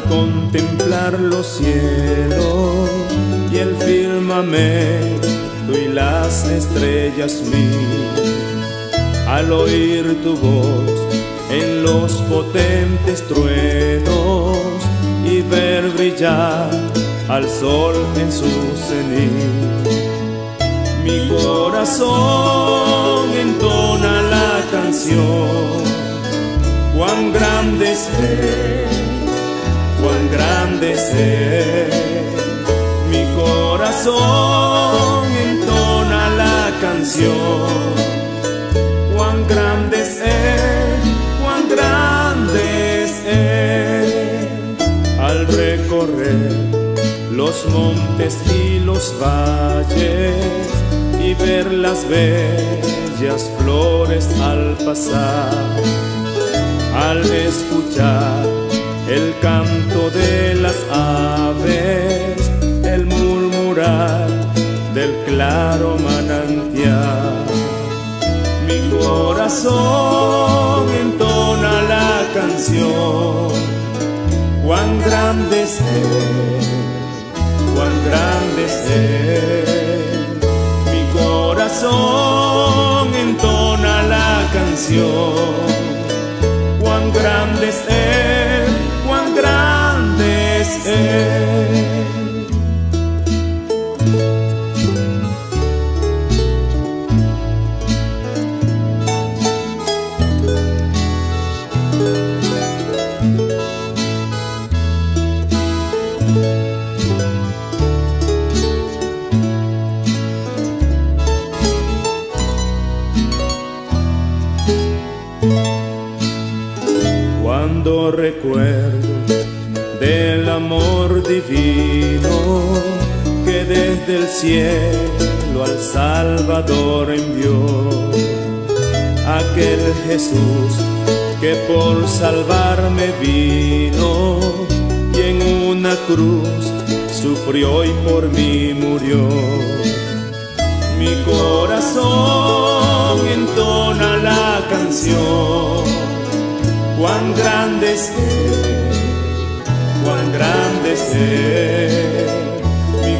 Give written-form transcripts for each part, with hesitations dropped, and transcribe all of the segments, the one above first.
contemplar los cielos y el firmamento y las estrellas mil, al oír tu voz en los potentes truenos y ver brillar al sol en su cenit, mi corazón entona la canción. Cuán grande es Él, cuán grande es Él. Mi corazón entona la canción. Cuán grande es Él, cuán grande es Él. Al recorrer los montes y los valles y ver las bellas flores al pasar, al escuchar el canto de las aves, el murmurar del claro manantial, mi corazón entona la canción. Cuán grande es Él, cuán grande es Él. Mi corazón entona la canción. Cuán grande es Él, cuán grande es Él. Cuando recuerdo del amor divino que desde el cielo al Salvador envió, aquel Jesús que por salvarme vino y en una cruz sufrió y por mí murió, mi corazón entona la canción. Cuán grande es Él, cuán grande es Él. Mi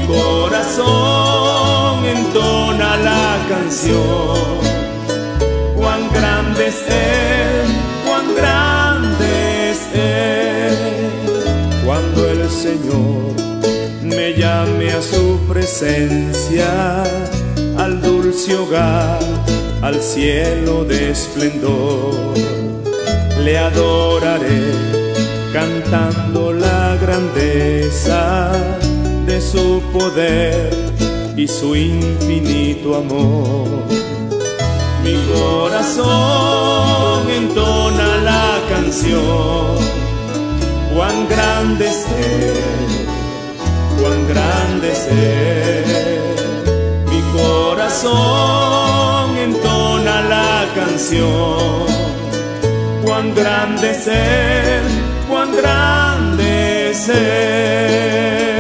corazón entona la canción. Cuán grande es Él, cuán grande es Él. Cuando el Señor me llame a su presencia, al dulce hogar, al cielo de esplendor, le adoraré cantando la grandeza de su poder y su infinito amor. Mi corazón entona la canción. Cuán grande es Él, cuán grande es Él. Mi corazón entona la canción. Cuán grande es Él, cuán grande es Él.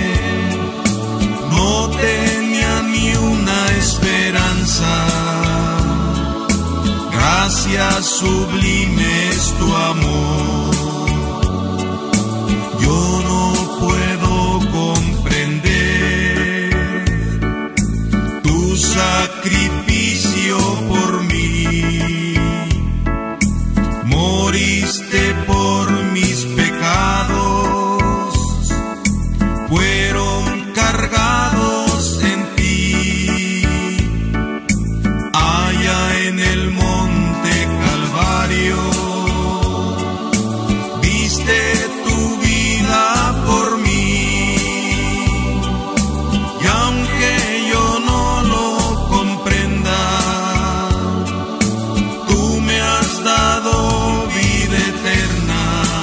No tenía ni una esperanza. gracia sublime es tu amor. Yo no puedo comprender tu sacrificio por mí. Moriste por mis pecados, fueron cargados en ti. Allá en el monte Calvario, diste tu vida por mí. Y aunque yo no lo comprenda, tú me has dado vida eterna.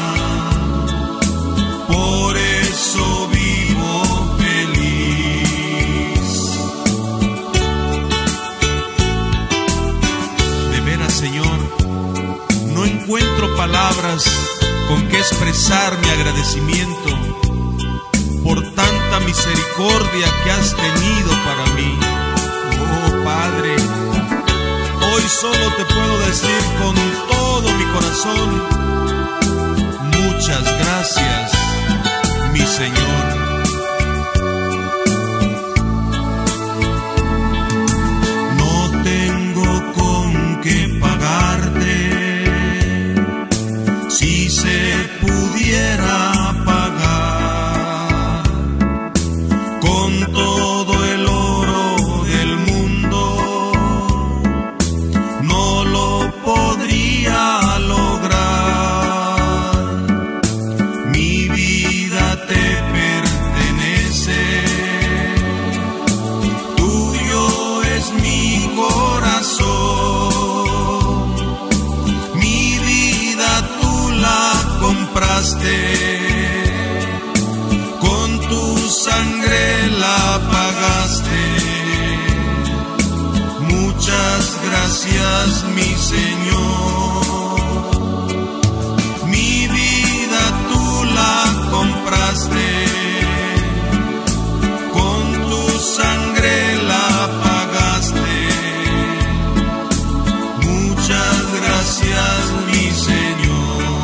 Por eso vivo feliz. De veras, Señor, no encuentro palabras con que expresar mi agradecimiento por tanta misericordia que has tenido para mí. Oh Padre, hoy solo te puedo decir con todo mi corazón: muchas gracias, mi Señor. No tengo con qué pagarte, si se pudiera pagar con todo el oro del mundo, no lo podría lograr. Mi vida te pertenece, tuyo es mi corazón. Mi vida tú la compraste, con tu sangre la pagaste. Muchas gracias, mi Señor. Mi vida tú la compraste, con tu sangre la pagaste. Muchas gracias, mi Señor.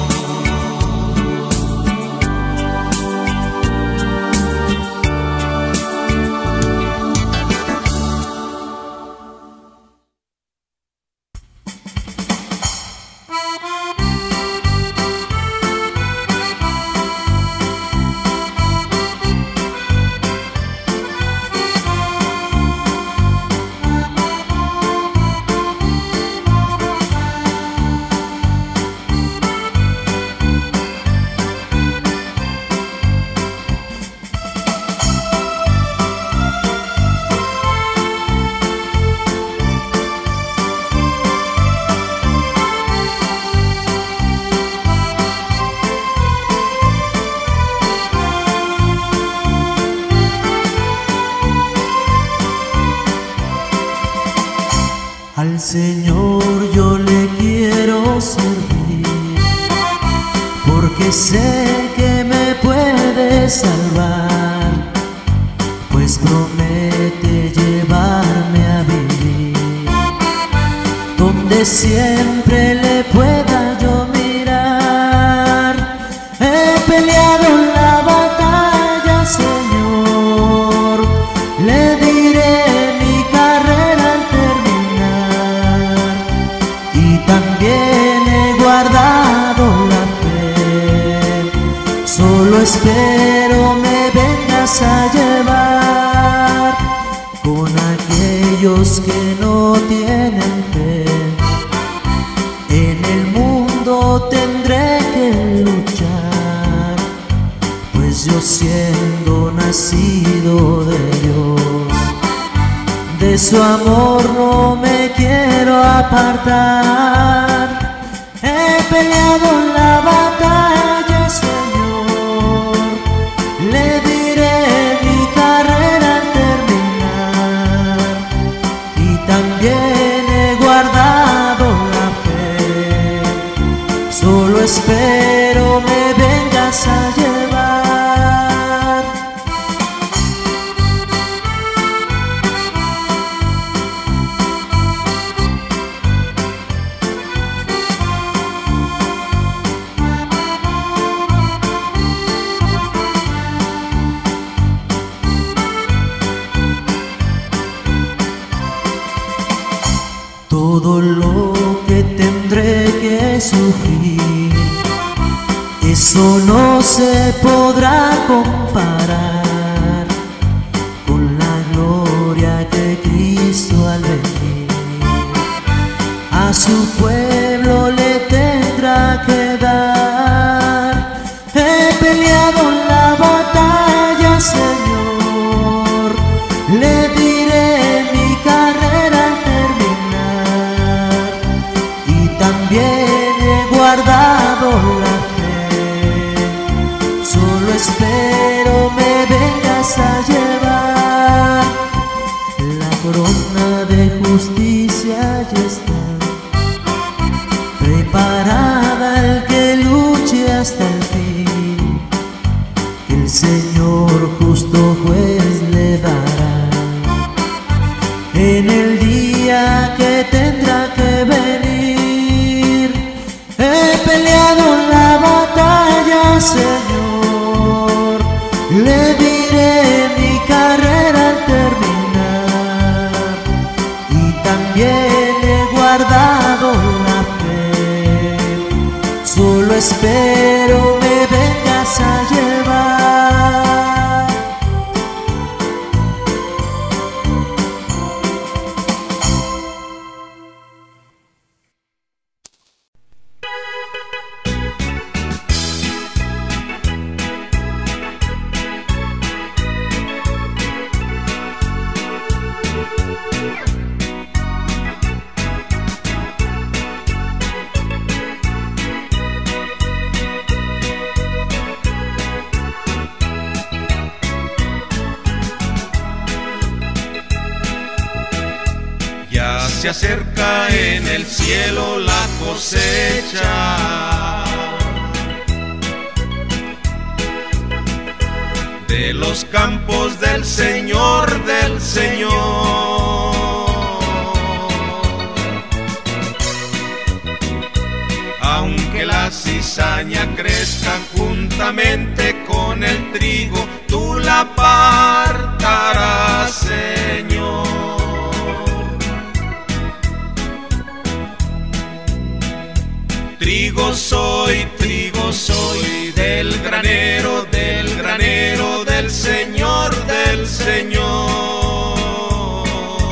Al Señor yo le quiero servir, porque sé que me puede salvar, pues promete llevarme a vivir donde siempre le pueda yo mirar. He peleado la batalla, Señor, le diré mi carrera al terminar, y también he guardado la fe. Solo espero me vengas a llevar con aquellos que no tienen fe. En el mundo tendré que luchar, pues yo siendo nacido de Dios, de su amor no me quiero apartar. He peleado la batalla, Señor, le diré mi carrera al terminar, y también he guardado la fe. Solo espero me vengas a llevar. sufrir, eso no se podrá comparar con la gloria que Cristo al venir a su pueblo le tendrá que dar. He peleado la batalla, Señor, le diré mi carrera al terminar, y también he guardado la fe, solo espero me vengas a llevar. La corona de justicia ya está preparada, el que luche hasta el fin, que el Señor justo juez le dará en el día que tendrá que venir. He peleado la batalla, Señor, le diré mi carrera al terminar, y también he guardado la fe, solo espero me vengas a llevar. Se acerca en el cielo la cosecha de los campos del Señor, del Señor. Aunque la cizaña crezca juntamente con el trigo, tú la apartarás, Señor. Trigo soy del granero del Señor, del Señor.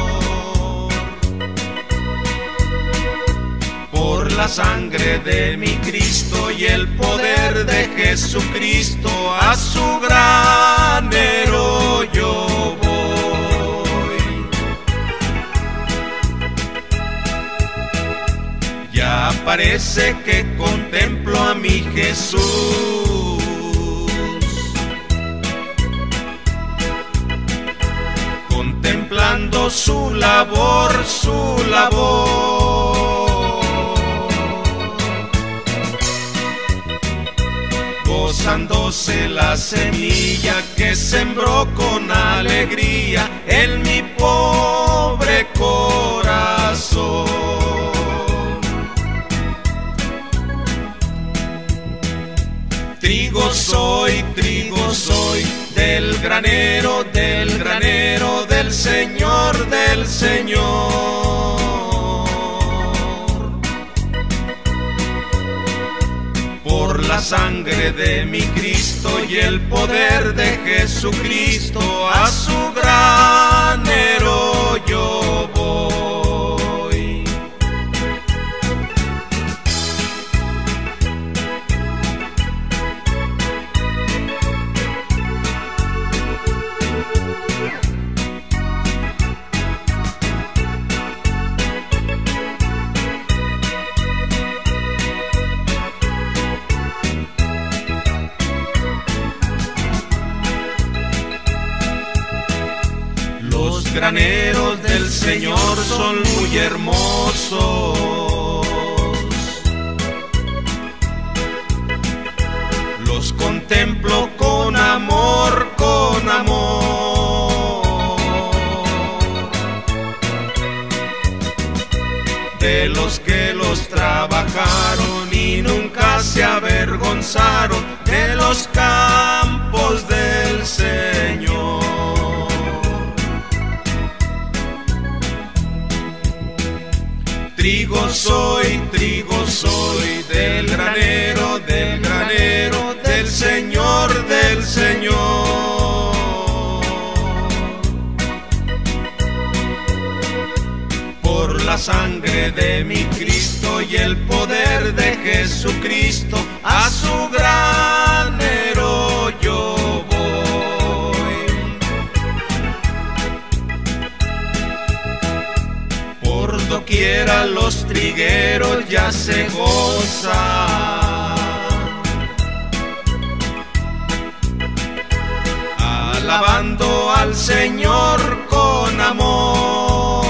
Por la sangre de mi Cristo y el poder de Jesucristo, a su granero yo voy. Ya parece que contemplo a mi Jesús, contemplando su labor, gozándose la semilla que sembró con alegría en mi pobre corazón. Trigo soy del granero del Señor, del Señor. Por la sangre de mi Cristo y el poder de Jesucristo, a su granero yo voy. Los graneros del Señor son muy hermosos, los contemplo con amor, con amor. De los que los trabajaron y nunca se avergonzaron de los campos del Señor. Trigo soy sangre de mi Cristo y el poder de Jesucristo, a su granero yo voy. Por doquiera los trigueros ya se gozan, alabando al Señor con amor.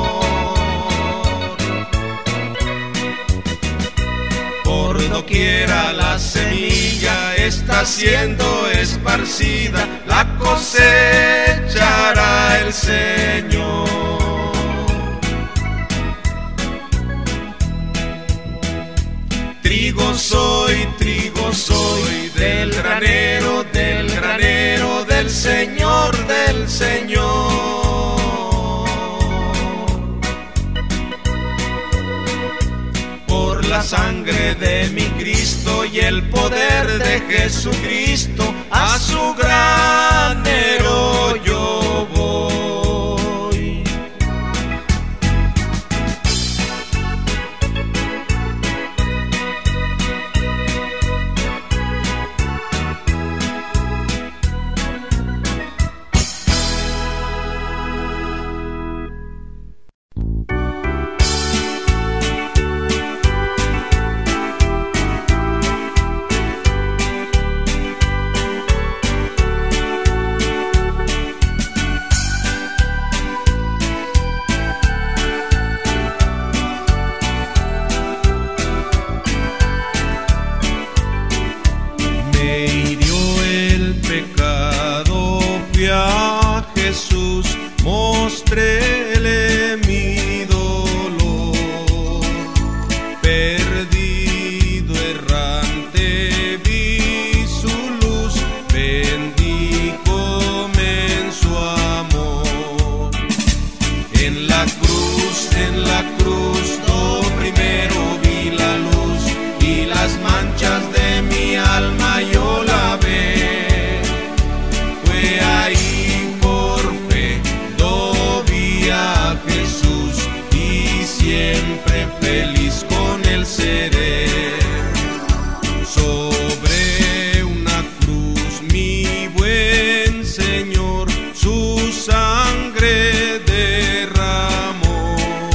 Por doquiera la semilla está siendo esparcida, la cosechará el Señor. Trigo soy del granero del Señor, del Señor. Por la sangre de mi Cristo y el poder de Jesucristo, a su granero yo voy. Mostréle mi dolor, perdido errante vi su luz, bendíjome en su amor. En la cruz, lo primero vi la luz y las manchas de mi alma yo lavé. Fue ahí por fe a Jesús y siempre feliz con él seré. Sobre una cruz mi buen Señor su sangre derramó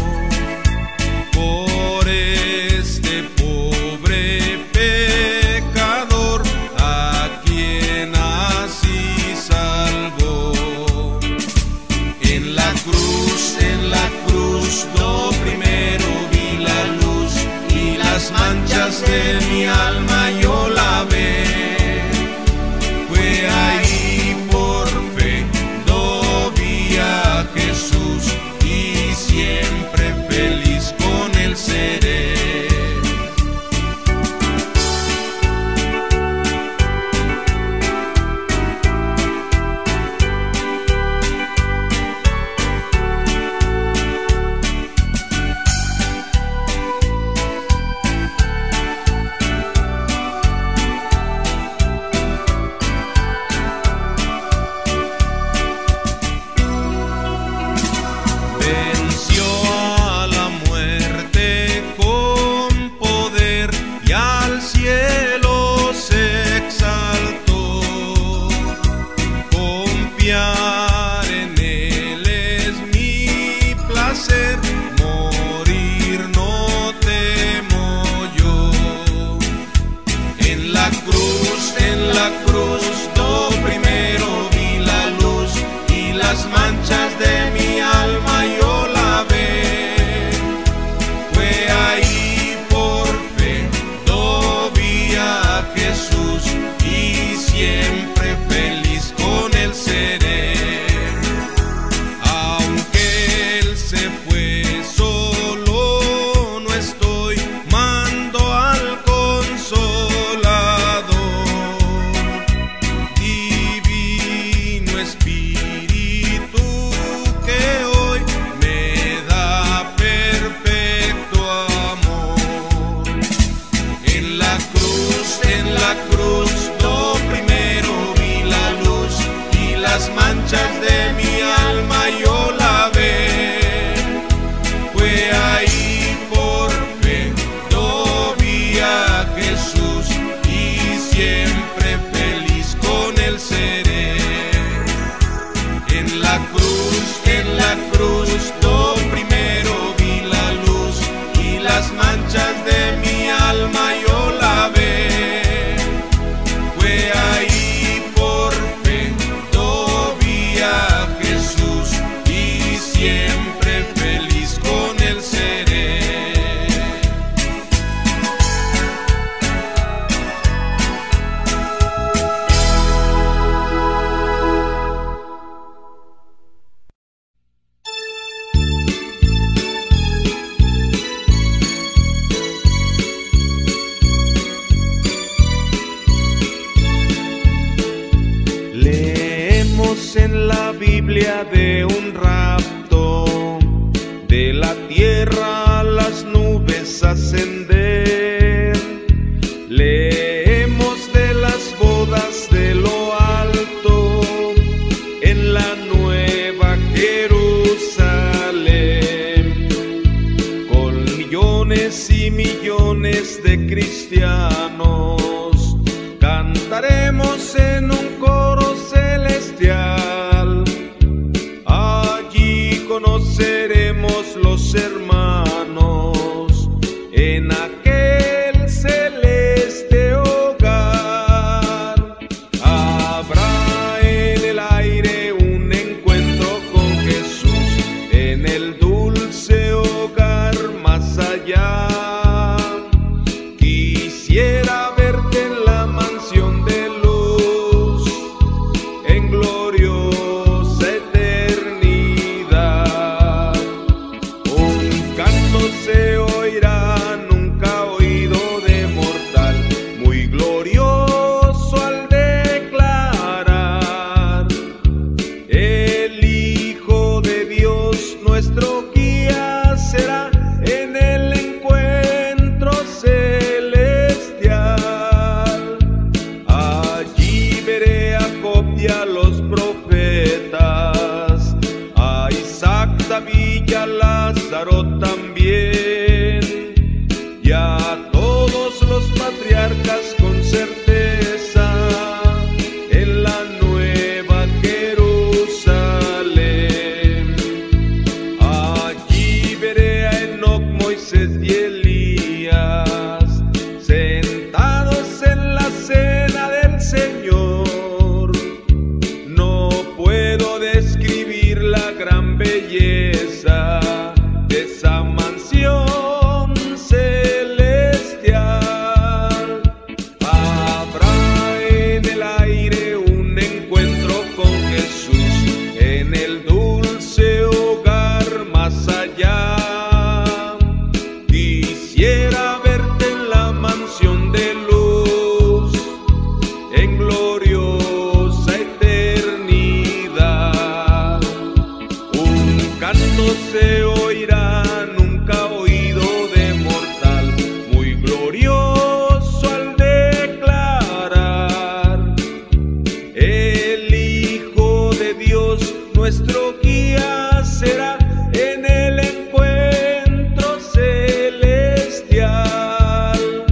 por este pobre pecador a quien así salvó. En la cruz, lo primero vi la luz y las manchas de mi alma yo lavé. Fue ahí por fe, lo vi a Jesús y siempre feliz con él seré. en la Biblia de un rapto, de la tierra a las nubes ascender. Leemos de las bodas de lo alto en la nueva Jerusalén, con millones y millones de cristianos. Cantaremos en un coro celestial. Allí conoceremos los hermanos en aquel celeste hogar. Habrá en el aire un encuentro con Jesús en el dulce hogar más allá. Quisiera verte en la mansión de luz, en gloriosa eternidad. Un canto se oirá nunca oído de mortal, muy glorioso al declarar: el Hijo de Dios nuestro guía será en el encuentro celestial. Allí veré a Job y a los profetas, a Isaac, David y a Lázaro también, y a todos los patriarcas con certeza en la nueva Jerusalén. Allí veré a Enoc, Moisés y Elías sentados en la cena del Señor. No puedo describir la gran belleza de esa mansión celestial. Habrá en el aire un encuentro con Jesús en el dulce hogar más allá. Quisiera verte en la mansión de luz, en gloriosa eternidad. Un canto se oirá nunca oído de mortal, muy glorioso al declarar: el Hijo de Dios nuestro guía será en el encuentro celestial.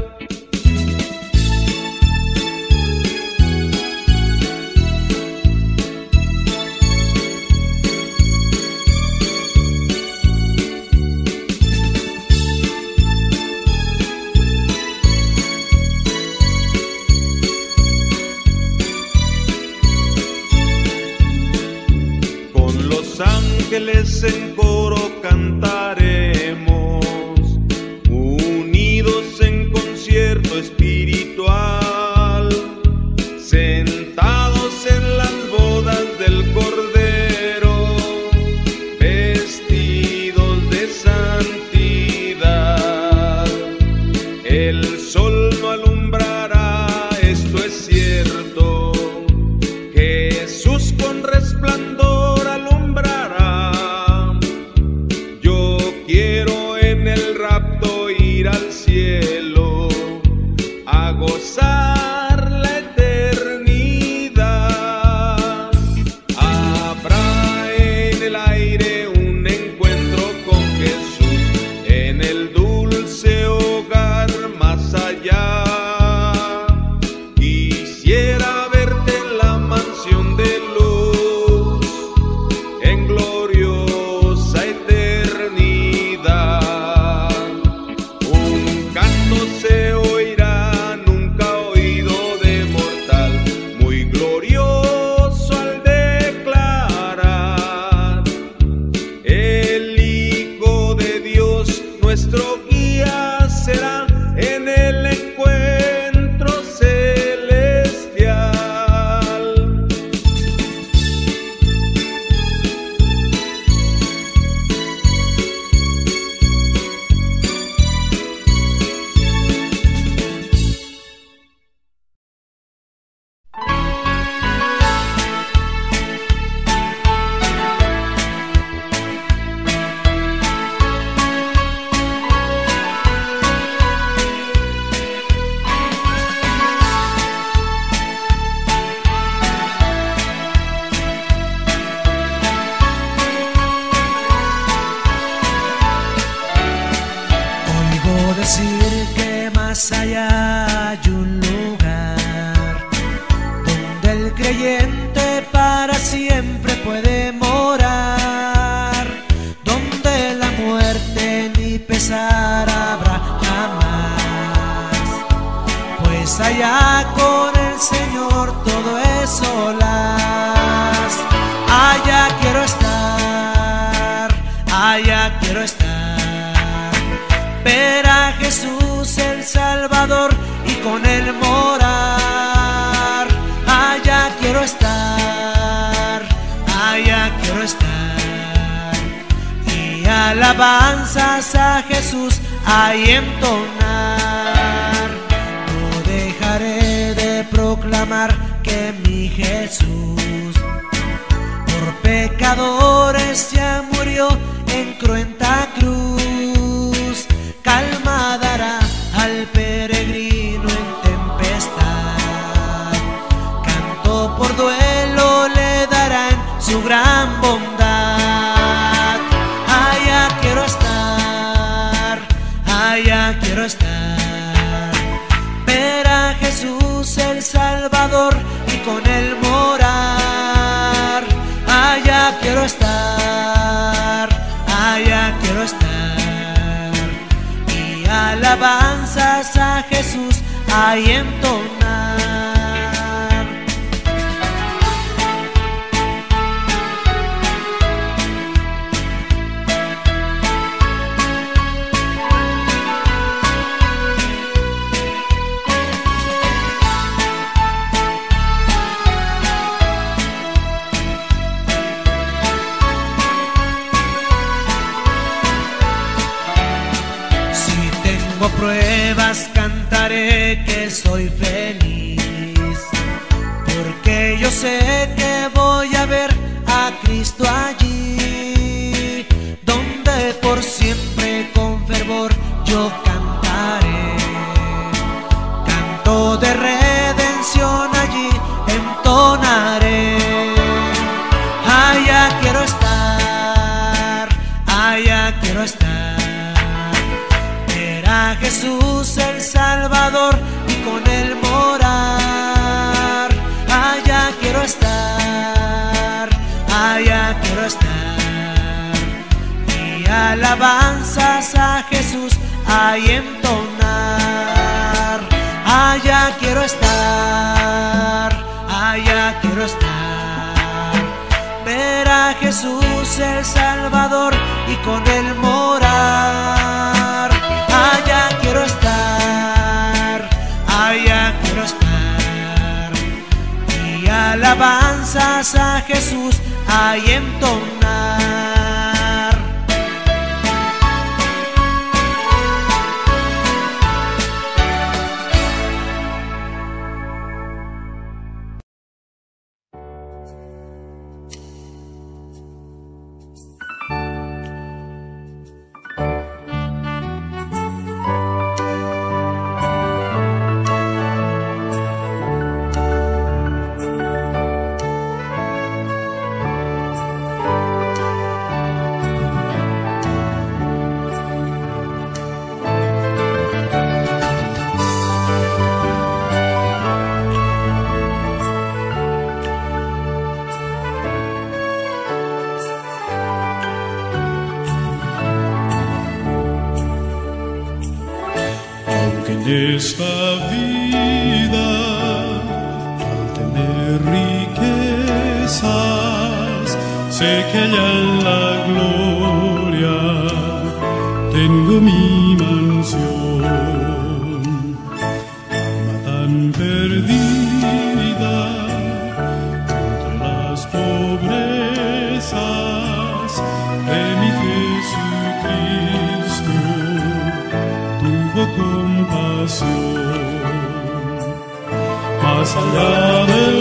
Con los ángeles en coro cantaremos, unidos en concierto espiritual, sentados en las bodas del Cordero, vestidos de santidad. El sol no alumbrará, esto es cierto, Jesús con resplandor alumbrará. Yo quiero en el rapto ir al cielo a gozar la eternidad. Habrá en el aire un encuentro con Jesús en el dulce hogar más allá. Quisiera verte en la mansión de luz, en gloriosa eternidad. Un canto se oirá nunca oído de mortal, muy glorioso al declarar: el Hijo de Dios nuestro guía será en el encuentro celestial. más allá hay un lugar donde el creyente para siempre puede morar, donde la muerte ni pesar habrá jamás, pues allá con el Señor todo es solas. Allá quiero estar, allá quiero estar, ver a Jesús el Salvador y con Él morar. Allá quiero estar, allá quiero estar, y alabanzas a Jesús ahí entonar. No dejaré de proclamar que mi Jesús por pecadores ya murió en cruenta cruz. Calma dará al peregrino en tempestad, canto por duelo le darán su gran bondad. Allá quiero estar, allá quiero estar, ver a Jesús el Salvador y con Él morar. Allá quiero estar, allá quiero estar, y alabanzas a Jesús ahí entonar. Pruebas cantaré que soy feliz, porque yo sé que voy a ver a Cristo allí, donde por siempre con fervor yo cantaré. Canto de redención allí entonaré. Allá quiero estar, allá quiero estar, a Jesús el Salvador y con Él morar. Allá quiero estar, allá quiero estar, y alabanzas a Jesús ahí entonar. Allá quiero estar, allá quiero estar, ver a Jesús el Salvador y con Él morar. Allá quiero estar, allá quiero estar, y alabanzas a Jesús ahí entonar. Esta vida, al tener riquezas, sé que allá en la gloria tengo mi mansión. Alma tan perdida entre las pobrezas de mi Jesucristo, tuvo compasión. Más allá del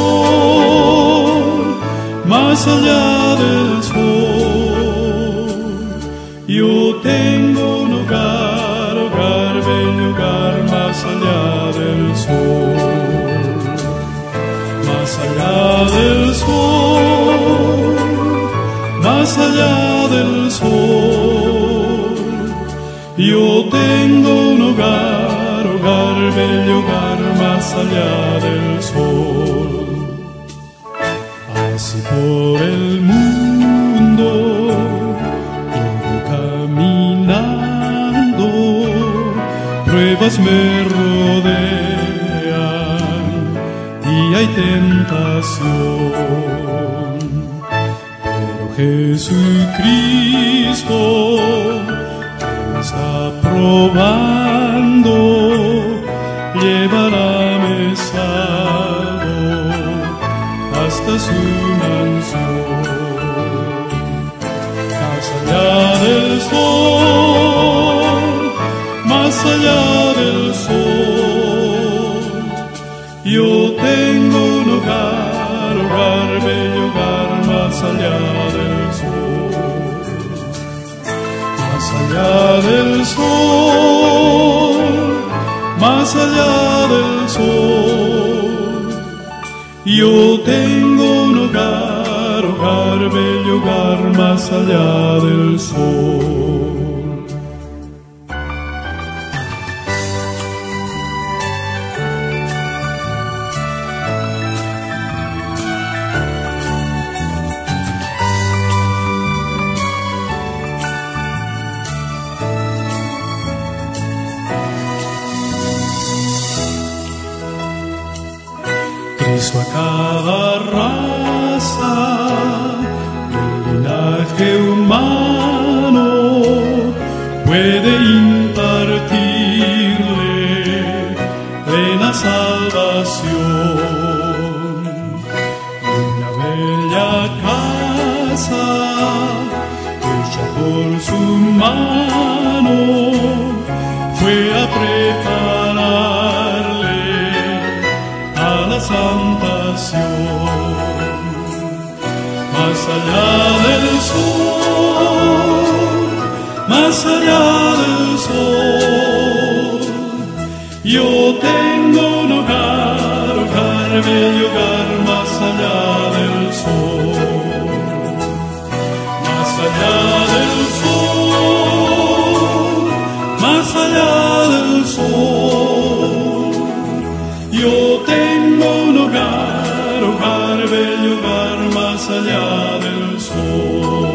sol, más allá del sol, yo tengo un hogar, hogar, bello hogar, más allá del sol. Más allá del sol, más allá del sol, yo tengo un hogar, más allá del sol. Así por el mundo yo voy caminando, pruebas me rodean y hay tentación. Pero Jesucristo me está probando, llevarme salvo hasta su mansión. Más allá del sol, más allá del sol, yo tengo un hogar, hogar, bello hogar, más allá del sol. Más allá del sol, más allá del sol, yo tengo un hogar, hogar, bello hogar, más allá del sol. Cristo a cada raza del linaje humano puede impartirle plena salvación. Una bella casa hecha por su mano fue a prepararle a la santación. Más allá del sol, más allá del sol, yo tengo un hogar, hogar, bello hogar, más allá del sol. Más allá del sol, más allá del sol, yo tengo un hogar, hogar, bello hogar, más allá del sol.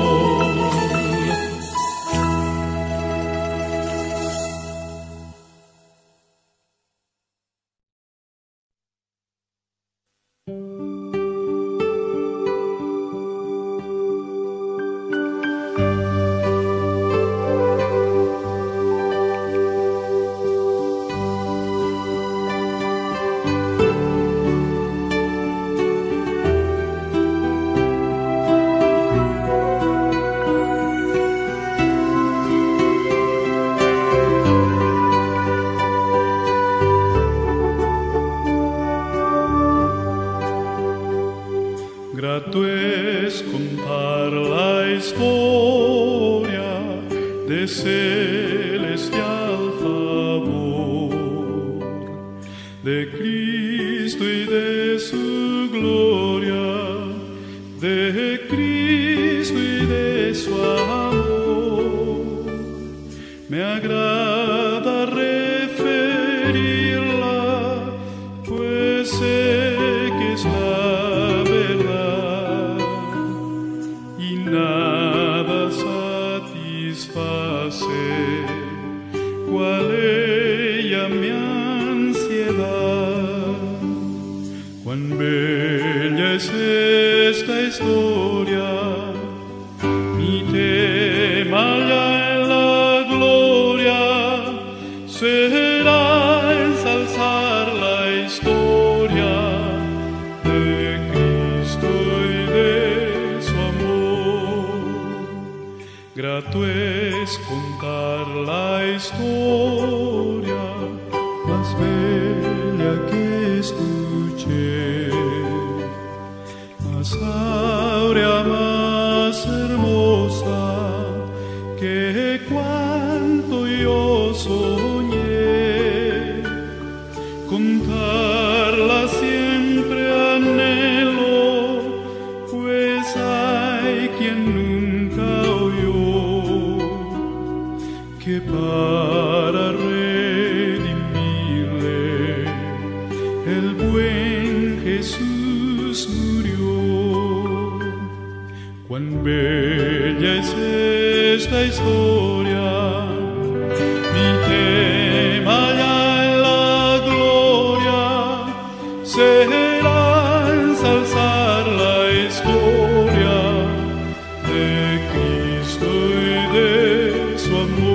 Grato es contar la historia de celestial favor, de Cristo y de su gloria, de Cristo y de su amor. Me agrada referirla, pues sé que es la cual ella mi ansiedad. Cuán bella es esta historia, mi tema ya en la gloria será ensalzar la historia de Cristo y de su amor. Grato es contar la historia más bella que escuché, más áurea, más hermosa que cuanto yo soñé. Contarla siempre anhelo, pues hay quien nunca oyó que para redimirle historia. Mi tema ya en la gloria será ensalzar la historia de Cristo y de su amor.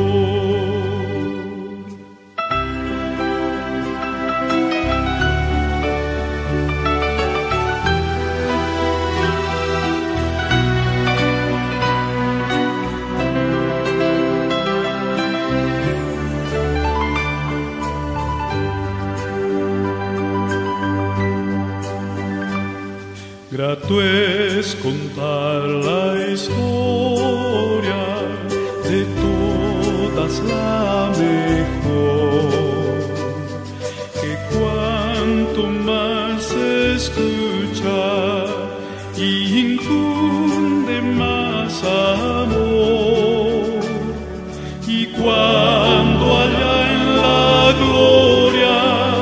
Grato es contar la historia, de todas la mejor, que cuanto más se escucha y infunde más amor, y cuando allá en la gloria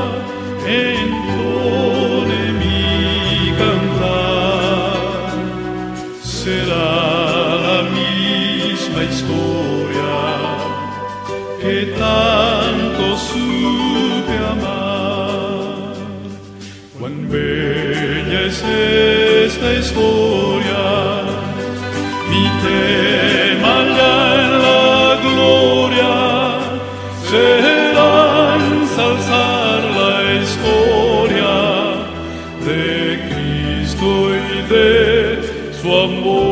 entone mi cantar, será la misma historia que tanto supe amar. Cuán bella es esta historia, mi tema ya en la gloria será ensalzar la historia de Cristo y de su amor.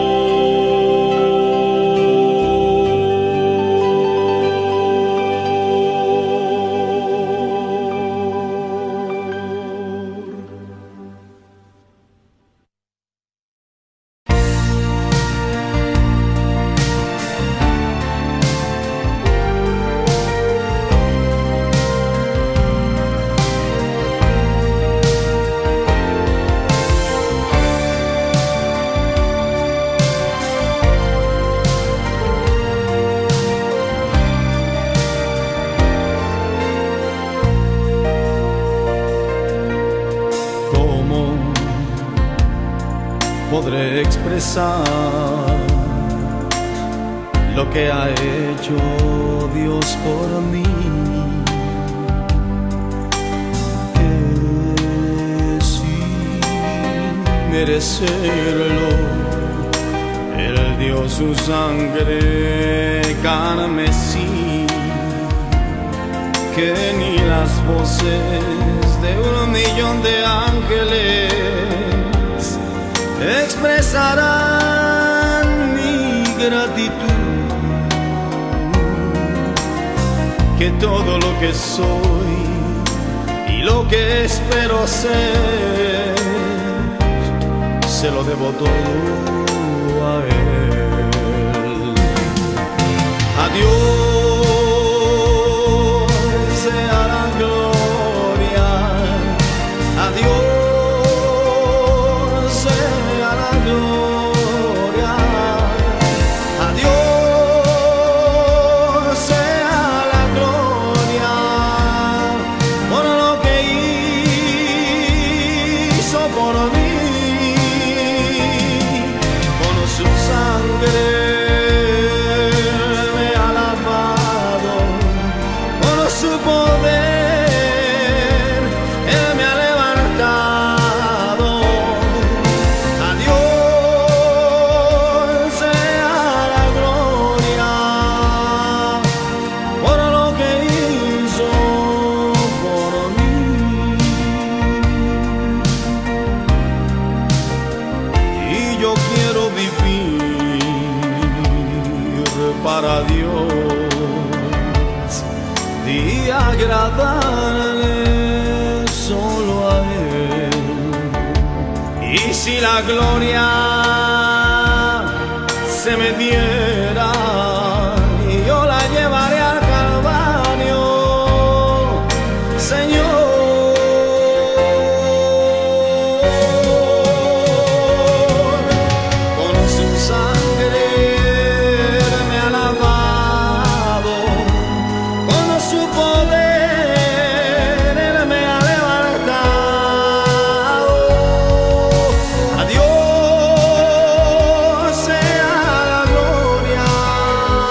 Podré expresar lo que ha hecho Dios por mí, que sin merecerlo Él dio su sangre carmesí, que ni las voces de 1.000.000 de ángeles expresarán mi gratitud, que todo lo que soy y lo que espero ser se lo debo todo a Él. A Dios sea la gloria, a Dios sea la gloria, a Dios sea la gloria por lo que hizo por mí, con su sangre me ha lavado, con su poder Él me ha levantado. A Dios sea la gloria por lo que hizo por mí. Y yo quiero vivir para Dios y agradarle solo a Él. Y si la gloria se me diera, y yo la llevaré al Calvario, Señor. Con su sangre me ha lavado, con su poder Él me ha levantado. A Dios sea la gloria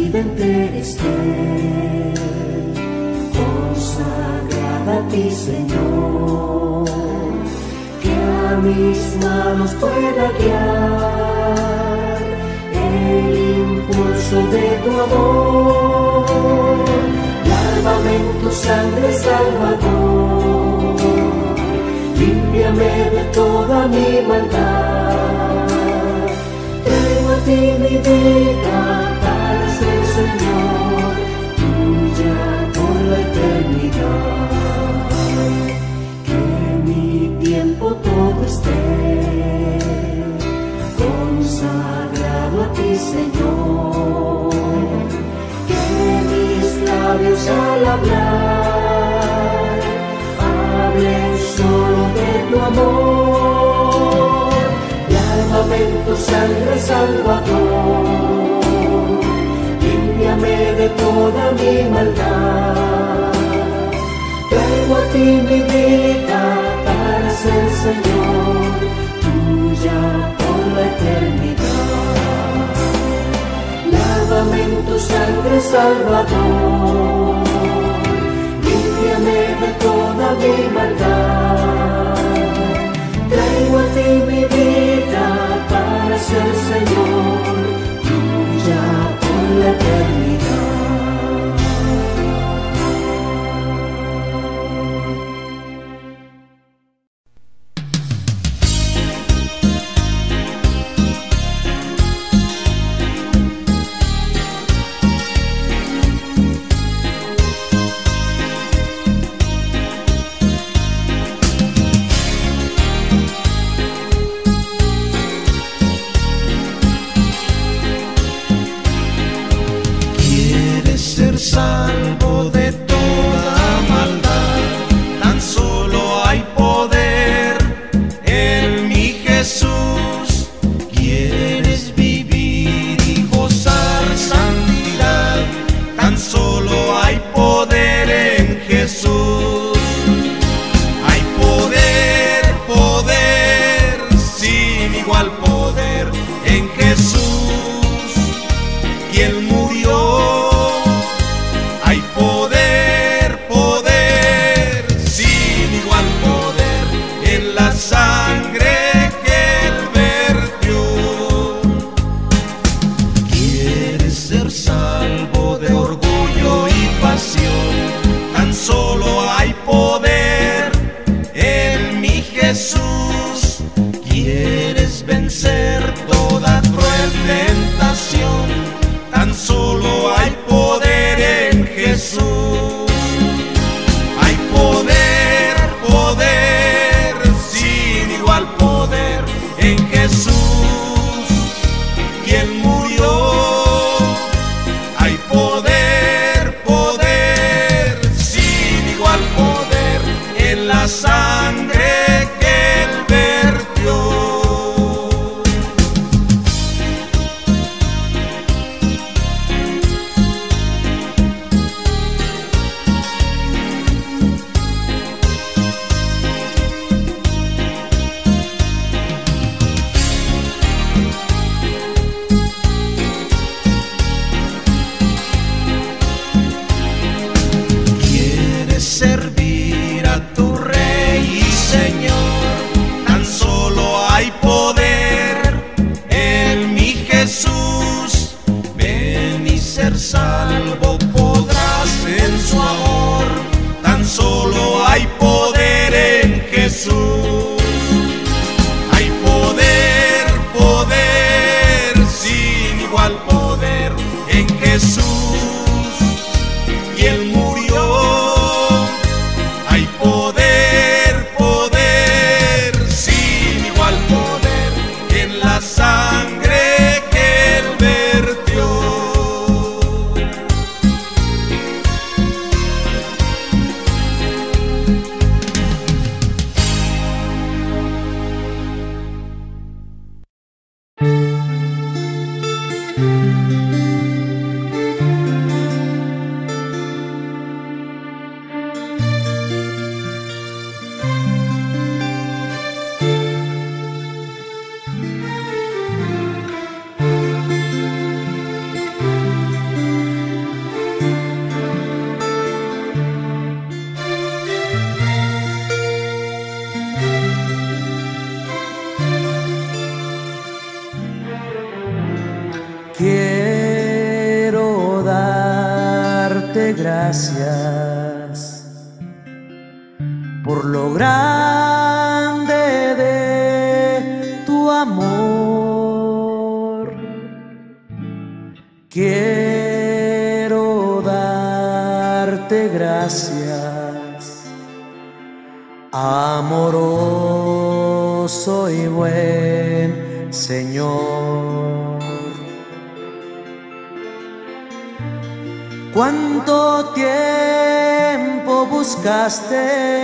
vida entera esté consagrada a ti, Señor, que a mis manos pueda guiar el impulso de tu amor. Lávame en tu sangre, Salvador, límpiame de toda mi maldad. Traigo a ti mi vida para ser, Señor, tuya por la eternidad. Que mi tiempo todo esté consagrado a ti, Señor. Que mis labios al hablar hablen solo de tu amor. Lávame en tu sangre, Salvador, límpiame de toda mi maldad. Traigo a ti mi vida para ser, Señor, tuya por la eternidad. Lávame en tu sangre, Salvador, límpiame de toda mi maldad. Traigo a ti mi vida para ser, Señor, tuya por la eternidad. Salvo de toda maldad, tan solo hay poder en mi Jesús. Quieres vivir y gozar santidad, tan solo hay poder en Jesús. Hay poder, poder, sin igual poder en Jesús, quien murió. Hay poder, poder, sin igual poder en la sangre que Él vertió. Quieres ser salvo de orgullo y pasión, tan solo hay poder en mi Jesús. Quieres vencer toda cruel tentación, tan solo hay poder en Jesús. Hay poder, poder, sin igual poder en Jesús, quien murió. Hay poder, poder, sin igual poder en la sangre que Él vertió. darte gracias por lo grande de tu amor. Quiero darte gracias, amoroso y buen Señor. ¿Cuánto tiempo buscaste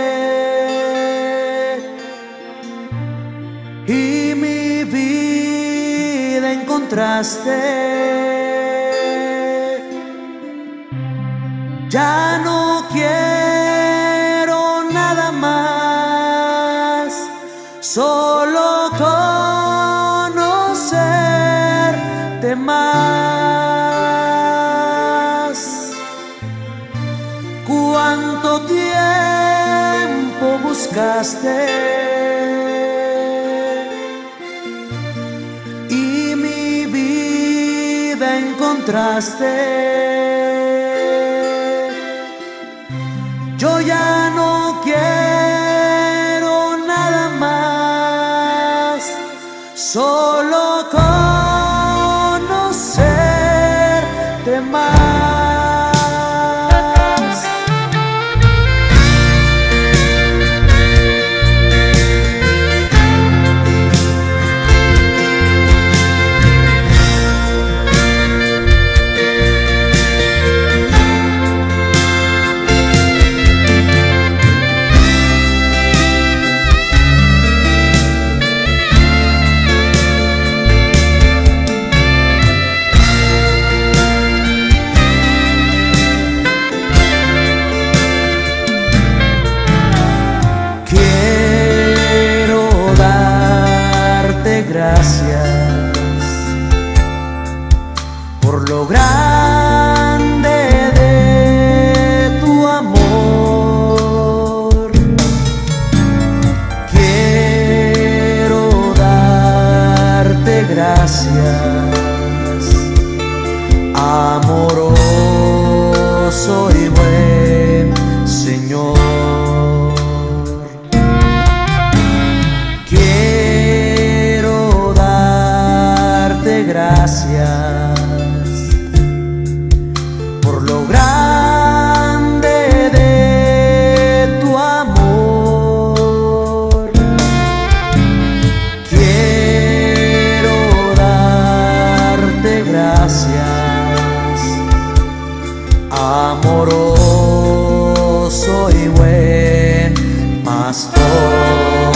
y mi vida encontraste? Ya no quiero nada más, solo conocerte más. ¿Cuánto tiempo buscaste y mi vida encontraste? Yo ya no quiero nada más, solo conocerte más. Gracias por lo grande de tu amor. Quiero darte gracias, amoroso y buen Señor. Gracias por lo grande de tu amor. Quiero darte gracias, amoroso y buen pastor.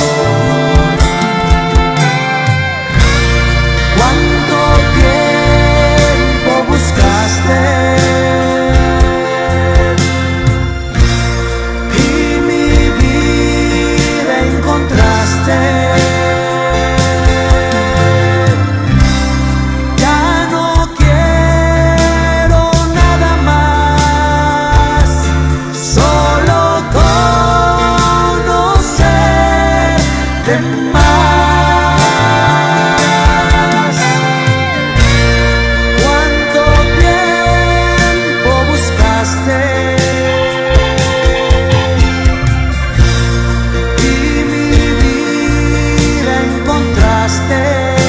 Y mi vida encontraste. Ya no quiero nada más, solo conocerte más. ¿Cuánto tiempo buscaste y mi vida encontraste?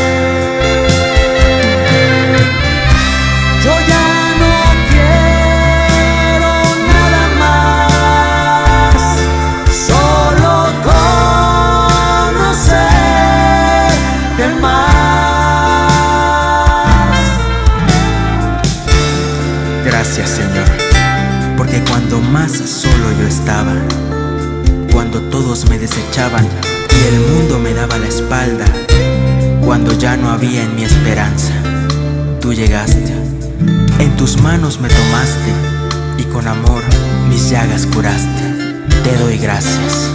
Yo ya no quiero nada más, solo conocerte más. Gracias, Señor, porque cuando más solo yo estaba, cuando todos me desechaban y el mundo me daba la espalda, cuando ya no había en mi esperanza, tú llegaste, en tus manos me tomaste y con amor mis llagas curaste. Te doy gracias.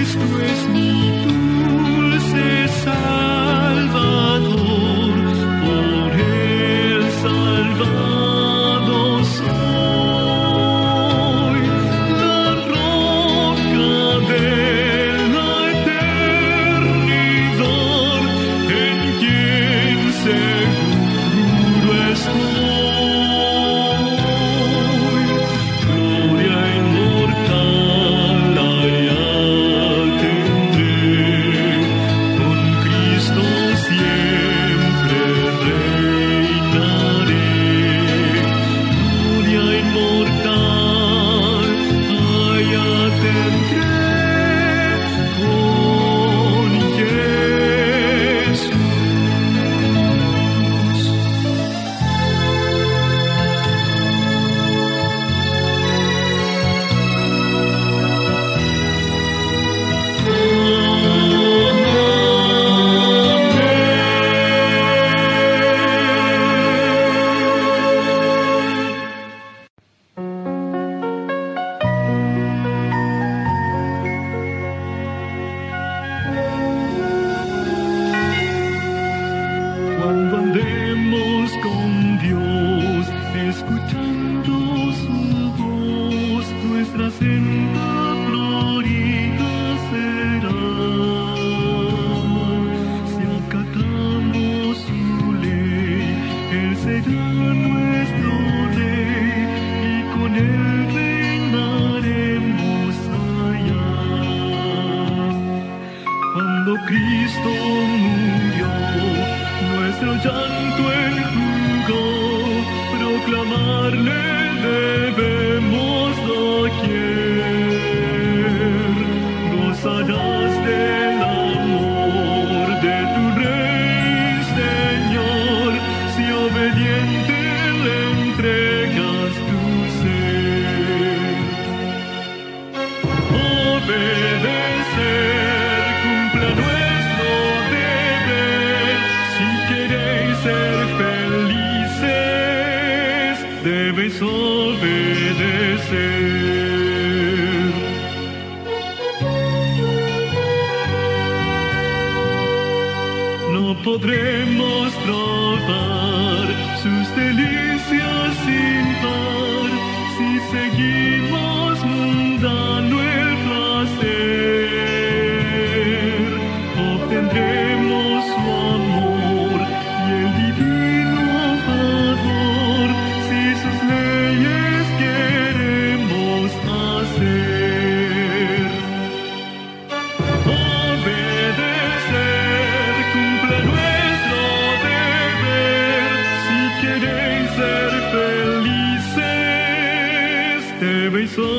Podremos probar sus delicias sin par si seguimos mundano el placer. Obtendremos su amor y el divino favor si sus leyes queremos hacer. Obedecer, cumple nuestro deber. Si queréis ser felices, debéis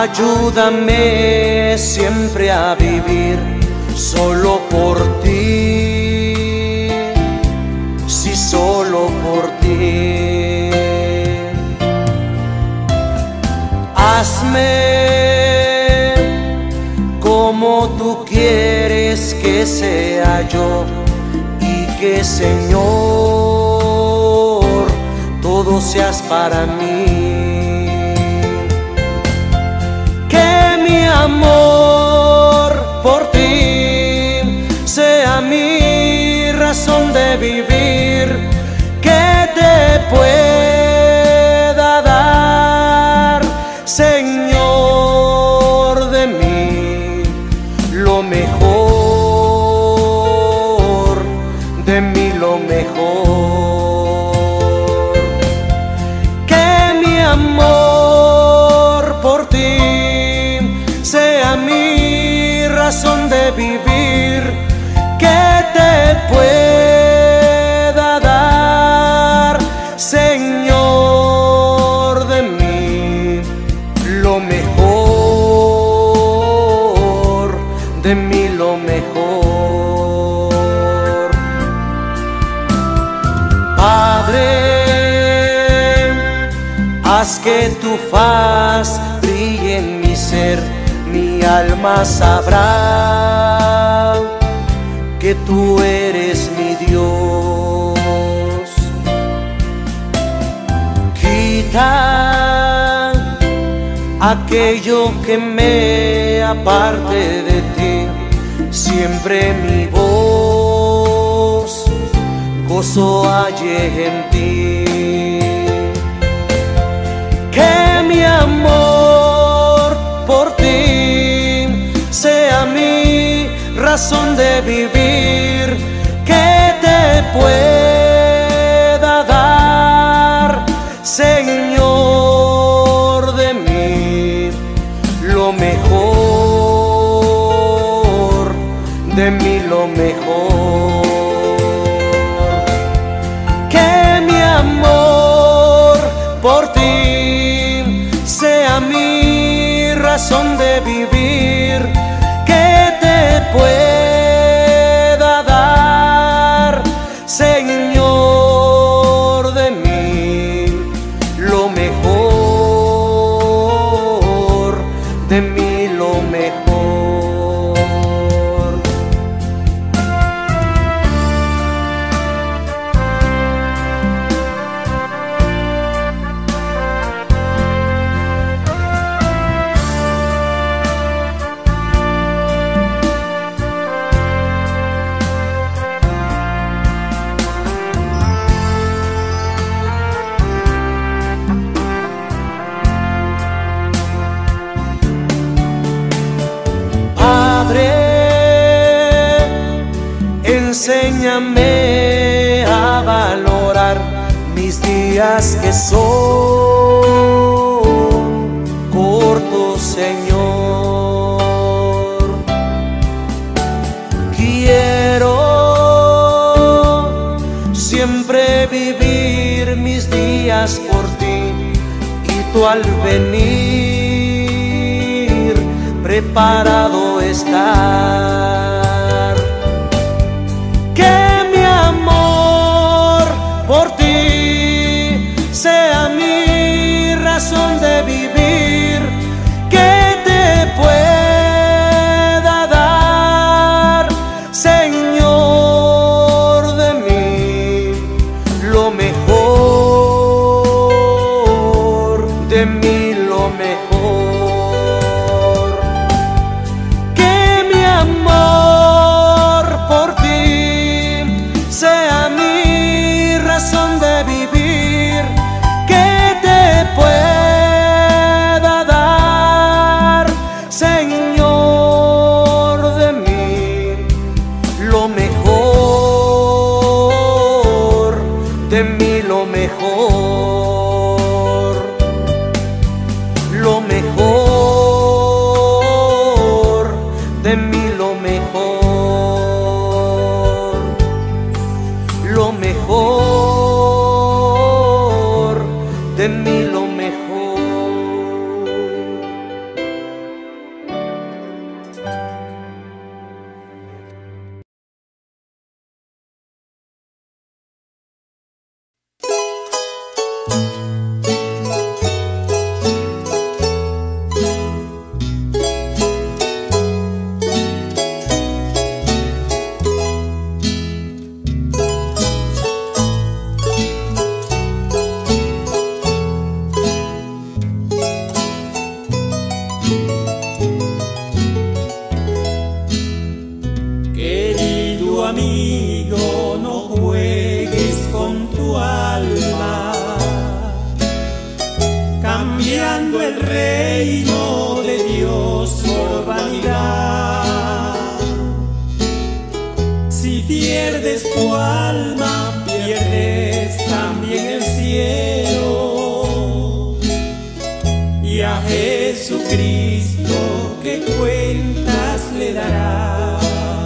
Ayúdame siempre a vivir solo por ti, sí, solo por ti. Hazme como tú quieres que sea yo, y que, Señor, todo seas para mí. Mi amor por ti sea mi razón de vivir, que te pueda dar, Señor, de mí lo mejor, de mí lo mejor. Que mi amor por ti sea mi razón de vivir, que te pueda dar, Señor, de mí lo mejor, de mí lo mejor. Padre, haz que tu faz brille en mi ser, mi alma sabrá que tú eres mi Dios. Quita aquello que me aparte de ti, siempre mi voz gozo halle en ti. Que mi amor por ti sea mi razón de vivir, que te pueda dar, Señor, de mí lo mejor, de mí lo mejor. Que mi amor por ti sea mi razón de vivir, que te pueda dar, Señor, de mí lo mejor, de mí lo mejor. Enséñame a valorar mis días que son cortos, Señor. Quiero siempre vivir mis días por ti, y tú al venir preparado estar. Por ti sea mi razón de vivir, que te pueda dar, Señor, de mí lo mejor, de mí lo mejor. Que mi amor amigo, no juegues con tu alma, cambiando el reino de Dios por vanidad. Si pierdes tu alma, pierdes también el cielo, y a Jesucristo ¿qué cuentas le darás?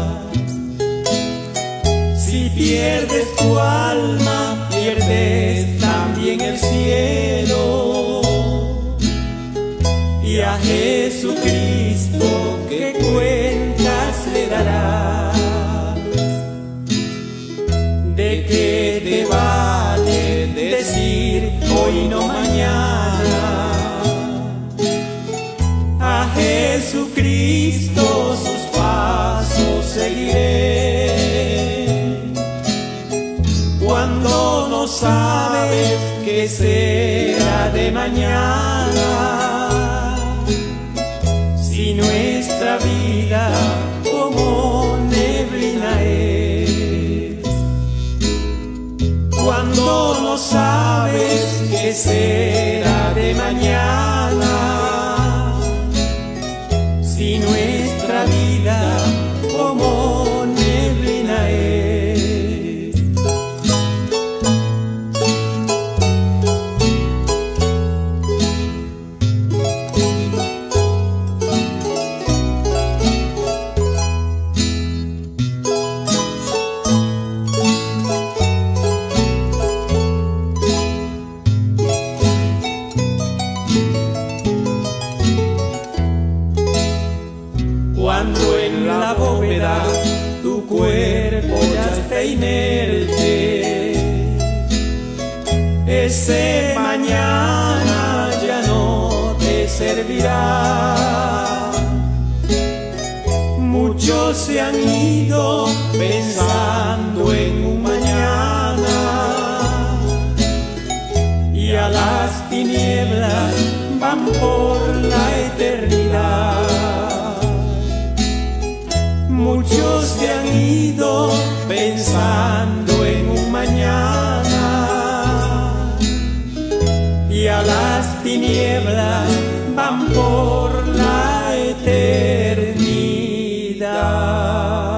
Si pierdes tu alma, pierdes también el cielo, y a Jesucristo ¿qué cuentas le darás? ¿De qué te vale decir hoy no mañana? A Jesucristo sus pasos seguiré. Cuando no sabes qué será de mañana, si nuestra vida como neblina es. Cuando no sabes qué será de mañana, si nuestra vida como neblina es. Cuando en la bóveda tu cuerpo ya está inerte, ese mañana ya no te servirá. Muchos se han ido pensando en un mañana, y a las tinieblas van por la eternidad. Muchos se han ido pensando en un mañana, y a las tinieblas van por la eternidad.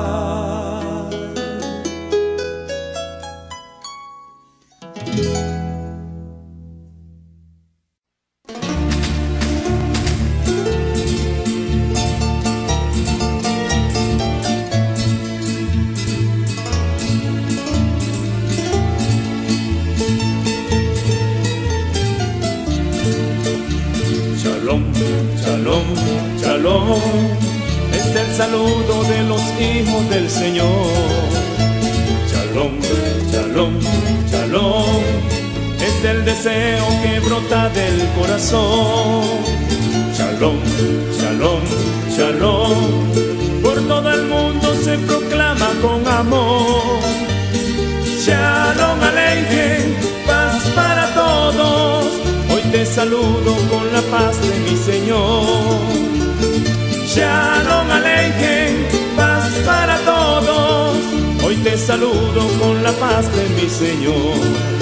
Shalom, shalom, es el saludo de los hijos del Señor. Shalom, shalom, shalom, es el deseo que brota del corazón. Shalom, shalom, shalom, por todo el mundo se proclama con amor. Shalom Aleichem, paz para todos. Hoy te saludo con la paz de mi Señor. Shalom Aleichem, paz para todos. Hoy te saludo con la paz de mi Señor.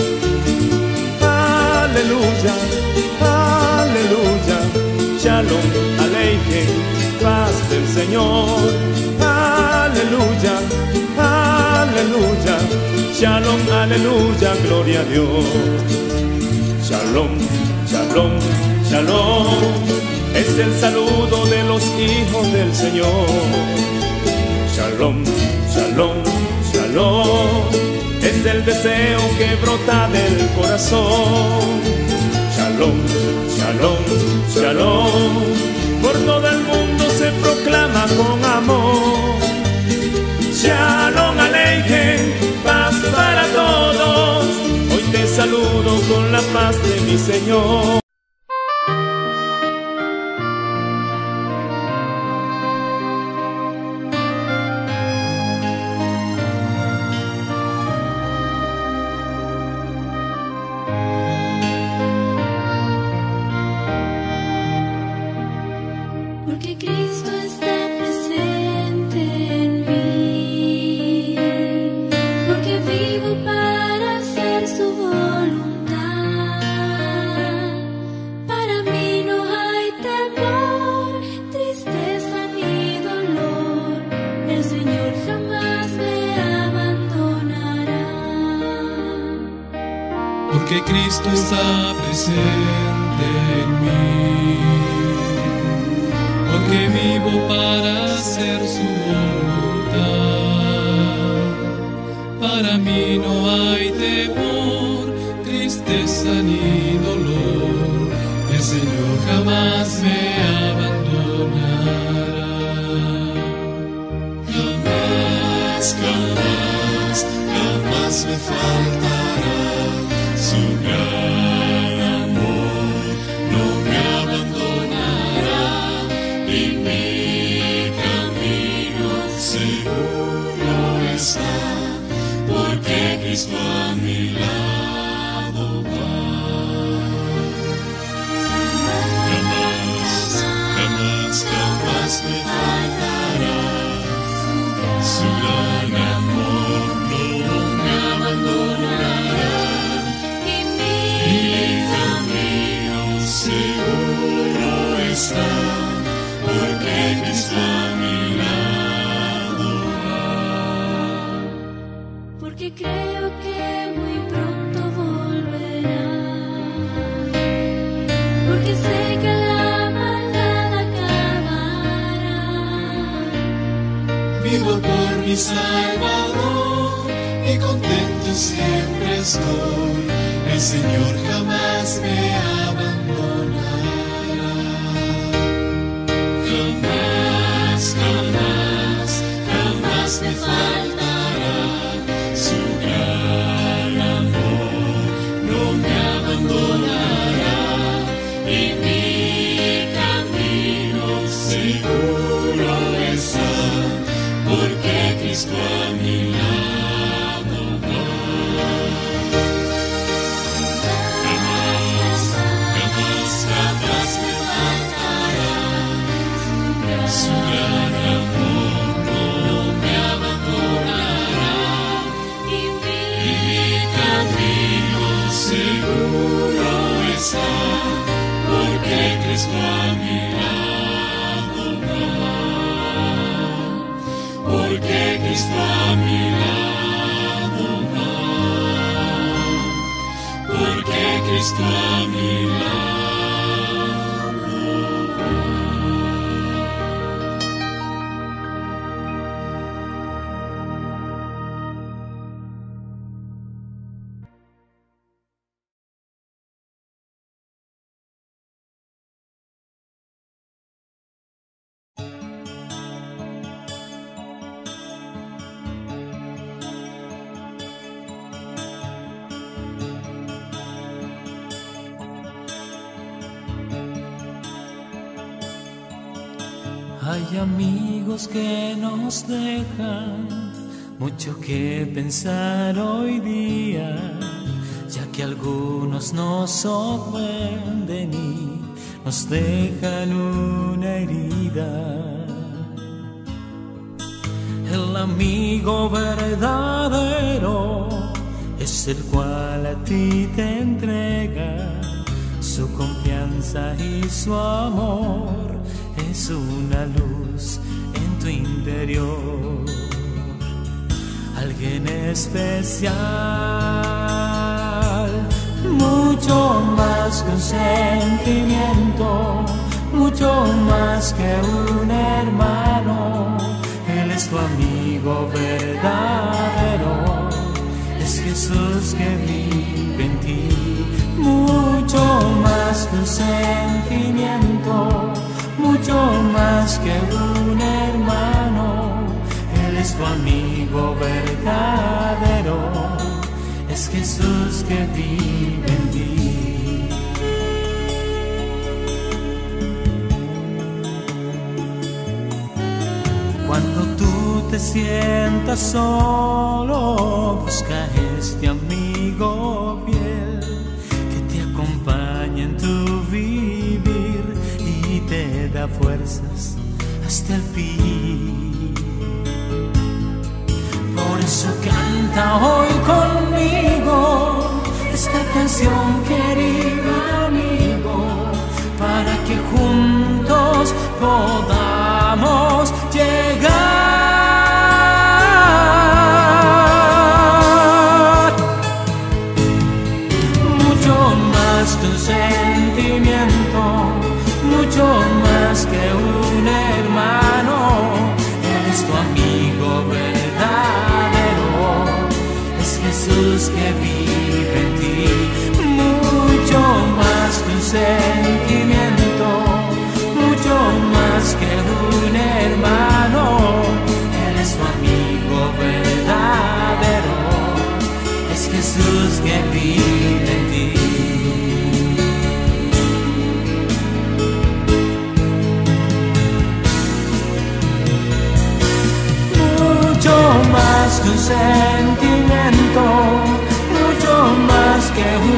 Aleluya, aleluya. Shalom Aleichem, paz del Señor. Aleluya, aleluya. Shalom, aleluya, gloria a Dios. Shalom, shalom, shalom, es el saludo de los hijos del Señor. Shalom, shalom, shalom, es el deseo que brota del corazón. Shalom, shalom, shalom, por todo el mundo se proclama con amor. Shalom Aleichem, paz para todos. Hoy te saludo con la paz de mi Señor. Porque Cristo está presente en mí. porque Cristo está presente en mí, porque vivo para hacer su voluntad. Para mí no hay temor, tristeza ni dolor, el Señor jamás me abandonará. Jamás, jamás, jamás me faltará su gran amor, no me abandonará, y mi camino seguro está, porque Cristo a mi lado va. Jamás, jamás, jamás me faltará su gran amor, no me abandonará, y mi camino seguro está, porque Cristo a mi lado va. Porque creo que muy pronto volverá, porque sé que la maldad acabará. Vivo por mi Salvador y contento siempre estoy, el Señor jamás me abandonará. Jamás, jamás, jamás me faltará su gran amor, no me abandonará, y mi camino seguro está, porque Cristo a mi lado va. Jamás, jamás, jamás me faltará su gran amor, no me abandonará, y mi camino seguro está, porque Cristo a mi lado va, porque Cristo a mi lado va, porque Cristo a mi lado va. Hay amigos que nos dejan mucho que pensar hoy día, ya que algunos nos ofenden y nos dejan una herida. El amigo verdadero es el cual a ti te entrega su confianza y su amor. Es una luz en tu interior, alguien especial, mucho más que un sentimiento, mucho más que un hermano. Él es tu amigo verdadero, es Jesús que vive en ti, mucho más que un sentimiento, mucho más que un hermano. Él es tu amigo verdadero, es Jesús que vive en ti. Cuando tú te sientas solo, busca este amigo fiel que te acompaña en tu vivir y te da fuerzas hasta el fin. Por eso canta hoy conmigo esta canción, querido amigo, para que juntos podamos llegar. más que un sentimiento, mucho más que un